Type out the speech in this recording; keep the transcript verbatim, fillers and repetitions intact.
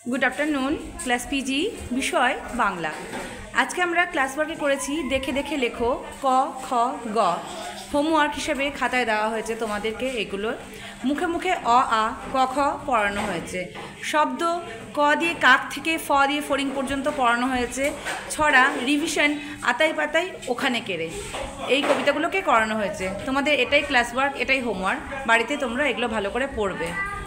Good afternoon, class PG, বিষয় বাংলা। আজকে আমরা ক্লাস ওয়ার্কে করেছি দেখে দেখে লেখো ক খ গ। হোমওয়ার্ক হিসেবে খাতায় দেওয়া হয়েছে তোমাদেরকে এগুলো। মুখে মুখে অ আ ক খ পড়ানো হয়েছে। শব্দ ক দিয়ে কাক থেকে ফ দিয়ে ফড়িং পর্যন্ত পড়ানো হয়েছে। ছড়া রিভিশন আতাই পাতাই ওখানে কেড়ে এই কবিতাগুলোকে করানো হয়েছে। তোমাদের এটাই ক্লাস ওয়ার্ক, এটাই হোমওয়ার্ক। বাড়িতে তোমরা এগুলো ভালো করে পড়বে।